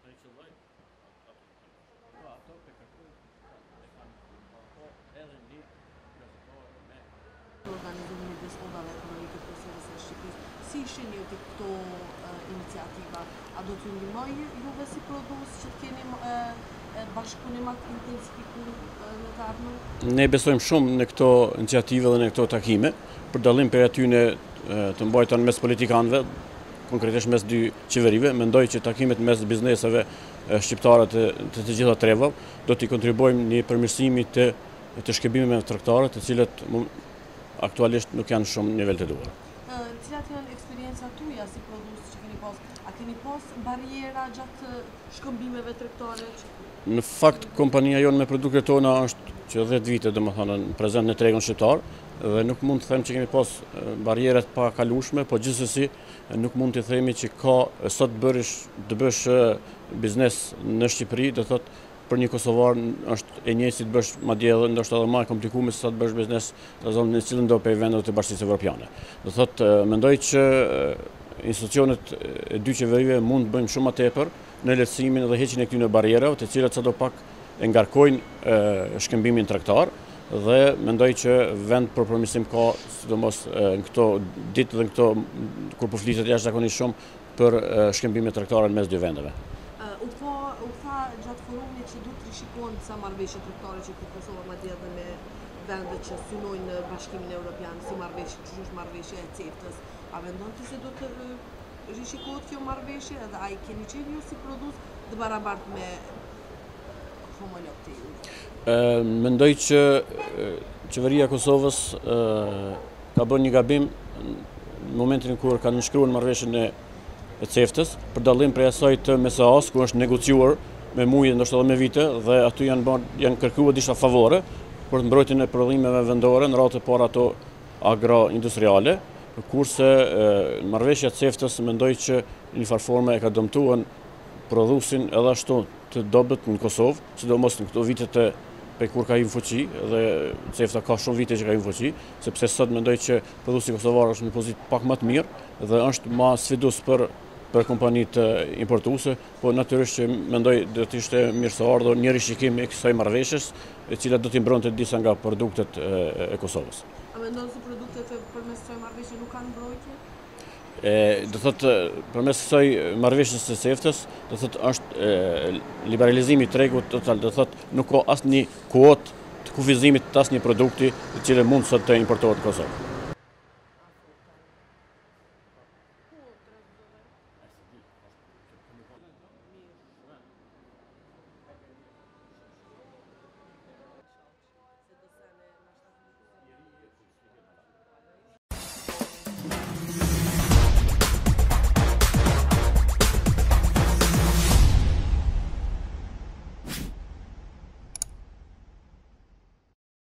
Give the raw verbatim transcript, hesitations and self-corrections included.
Organizimin e Zvodave ekonomike profesorëve së Shqipërisë. Si shihni ti këto iniciativa? A do t'ju ndihmojë juve si prodhues që të keni bashkëpunim të intensifikuar në të ardhmen? Ne besojmë shumë në këto iniciative dhe në këto takime, për dallim për atyne të mbajtura mes politikanëve, konkretisht mes dy qeverive. Mendoj që takimet mes bizneseve shqiptare të të, të gjitha treva do t'i kontribuojmë në përmirësimin të të shkëmbimeve tregtare, të cilët aktualisht nuk janë shumë nivel të duhur. Cilat janë eksperiencat tuaja si prodhues që keni pas? A keni pas barriera gjatë shkëmbimeve tregtare? Në fakt, kompania jonë me produktet tona është që dhjetë vite, domethënë, prezent në tregun shqiptar dhe nuk mund të them që kemi pas barrierat pa kalueshme, po gjithsesi nuk mund të themi që ka sot bërish të bësh biznes në Shqipëri, do thotë për një kosovar është e njëjtë si të bësh madje edhe ndoshta edhe më e komplikuar se sa të bësh biznes në zonën e cilën do pe vendet të Bashkisë Evropiane. Do thotë mendoj që institucionet e dy qeverive mund të bëjnë shumë më tepër në lehtësimin dhe heqjen e këtyre barrierave, të cilat sadopak e ngarkojnë shkëmbimin tregtar dhe mendoj që vend për përmirësim ka, sidomos në këto ditë dhe në këto kur po flitet jashtëzakonisht shumë për shkëmbimet tregtare mes dy vendeve. U tha, u tha gjatë forumit që duhet të rishikohen disa marrëveshje tregtare që këtë Kosova madje edhe me vendet që synojnë në Bashkimin Evropian, si marrëveshje që është marrëveshja e CEFTA-s. A mendon ti se do të rishikohet kjo marrëveshje edhe ai keni qenë ju si prodhues të barabartë me homolog të ju? Mendoj që qeveria e Kosovës ka bërë një gabim në momentin kur ka nënshkruar marrëveshjen e e CEFTA-s, për dallim prej asaj të M S A-s, ku është negociuar me muaj ndoshta edhe me vite dhe aty janë janë kërkuar disa favore për të mbrojtjen e prodhimeve vendore, në radhë të parë ato agroindustriale, kurse marrëveshja e CEFTA-s mendoj që në një farë forme e ka dëmtuar prodhuesin edhe ashtu të dobët në Kosovë, sidomos në këto vitet e pe kur ka hyrë në fuqi dhe CEFTA ka shumë vite që ka hyrë në fuqi, sepse sot mendoj që prodhuesi kosovar është në pozitë pak më të mirë dhe është më sfidues për për kompanitë importuese, po natyrisht që mendoj do të ishte mirë se ardhur një rishikim i kësaj marrëveshjes, e cila do t'i mbronte disa nga produktet e Kosovës. A mendon se produktet përmes kësaj marrëveshje nuk kanë mbrojtje? E, do thotë përmes kësaj marrëveshjes së CEFTA-s, do thotë është e, liberalizimi i tregut total, do thotë nuk ka asnjë kuotë të kufizimit të asnjë produkti i cili mund sot të importohet në Kosovë.